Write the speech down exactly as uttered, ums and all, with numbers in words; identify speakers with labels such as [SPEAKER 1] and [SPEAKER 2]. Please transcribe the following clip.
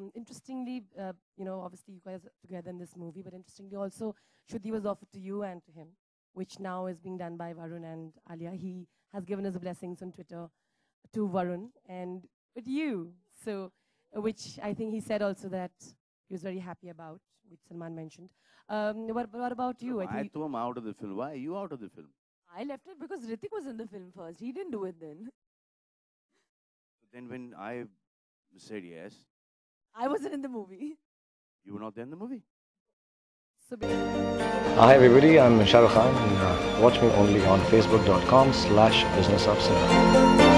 [SPEAKER 1] um, interestingly, uh, you know, obviously you guys are together in this movie, but interestingly also, Shuddhi was offered to you and to him, which now is being done by Varun and Alia. He has given his blessings on Twitter to Varun and with you. So, uh, which I think he said also that he was very happy about, which Salman mentioned. Um, what, what about you?
[SPEAKER 2] No,
[SPEAKER 1] I
[SPEAKER 2] I
[SPEAKER 1] think
[SPEAKER 2] threw him out of the film. Why are you out of the film?
[SPEAKER 3] I left it because Hrithik was in the film first. He didn't do it then.
[SPEAKER 2] Then when I said yes,
[SPEAKER 3] I wasn't in the movie.
[SPEAKER 2] you were not there in the movie.
[SPEAKER 1] so. basically-
[SPEAKER 4] Hi everybody, I'm Shah Rukh Khan and uh, watch me only on facebook dot com slash businessofcinema.